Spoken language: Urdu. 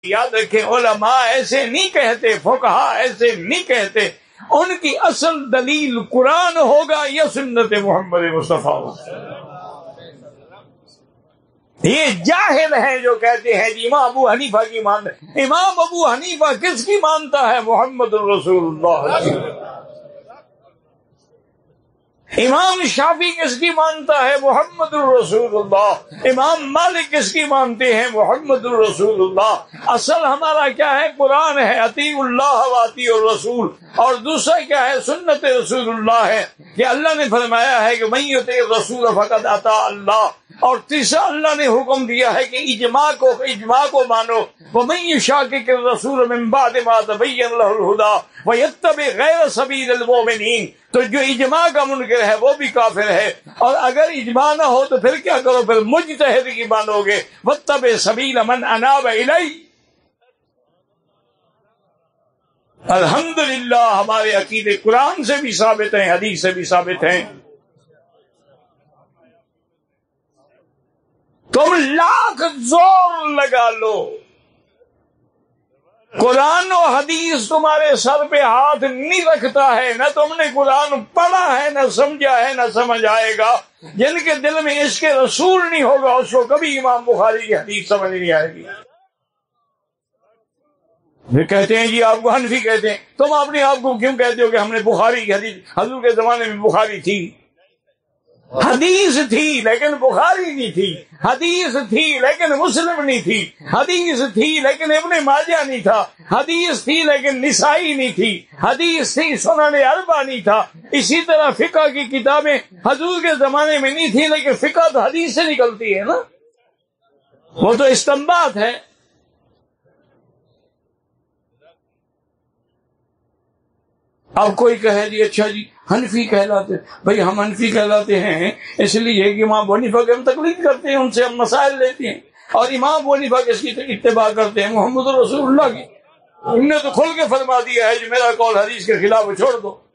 یاد رکھیں علماء ایسے نہیں کہتے، فقہا ایسے نہیں کہتے، ان کی اصل دلیل قرآن ہوگا یا سنت محمد مصطفیٰ ہوگا۔ یہ جاہل ہیں جو کہتے ہیں جی امام ابو حنیفہ کی مانتے ہیں۔ امام ابو حنیفہ کس کی مانتا ہے؟ محمد الرسول اللہ۔ امام شافعی کس کی مانتا ہے؟ محمد الرسول اللہ۔ امام مالک کس کی مانتے ہیں؟ محمد الرسول اللہ۔ اصل ہمارا کیا ہے؟ قرآن ہے، اطیعوا اللہ و اطیعوا الرسول، اور دوسرا کیا ہے؟ سنت رسول اللہ ہے کہ اللہ نے فرمایا ہے کہ من یطع الرسول فقد اطاع اللہ، اور تیسرا اللہ نے حکم دیا ہے کہ اجماع کو مانو، ومن یشاقق الرسول من بعد ما تبین له الهدى ویتبع غیر سبیل المؤمنین، تو جو اجماع کا منکر ہے وہ بھی کافر ہے، اور اگر اجماع نہ ہو تو پھر کیا کرو؟ پھر مجتہد کی مانو گے، واتبع سبیل من اناب الی۔ الحمدللہ ہمارے عقیدے قرآن سے بھی ثابت ہیں، حدیث سے بھی ثابت ہیں۔ تم لاکھ زور لگا لو، قرآن و حدیث تمہارے سر پہ ہاتھ نہیں رکھتا ہے، نہ تم نے قرآن پڑھا ہے، نہ سمجھا ہے، نہ سمجھ آئے گا۔ جن کے دل میں اس کے رسول نہیں ہوگا اس کو کبھی امام بخاری کی حدیث سمجھ نہیں آئے گی۔ پھر کہتے ہیں جی آپ کو حنفی کہتے ہیں، تم اپنے آپ کو کیوں کہتے ہو کہ ہم نے بخاری کی حدیث؟ حضور کے زمانے میں بخاری تھی، حدیث تھی لیکن بخاری نہیں تھی، حدیث تھی لیکن مسلم نہیں تھی، حدیث تھی لیکن ابن ماجہ نہیں تھا، حدیث تھی لیکن نسائی نہیں تھی، حدیث تھی سنن اربعہ نہیں تھا۔ اسی طرح فقہ کی کتابیں حضور کے زمانے میں نہیں تھی، لیکن فقہ تو حدیث سے نکلتی ہے نا، وہ تو استنباط ہے۔ اب کوئی کہے جی اچھا جی حنفی کہلاتے، بھئی ہم حنفی کہلاتے ہیں اس لیے کہ امام ابو حنیفہ کی ہم تقلید کرتے ہیں، ان سے ہم مسائل لیتے ہیں، اور امام ابو حنیفہ کس کی اتباع کرتے ہیں؟ محمد رسول اللہ کی۔ انہوں نے تو کھل کے فرما دیا ہے جو میرا قول حدیث کے خلاف چھوڑ دو۔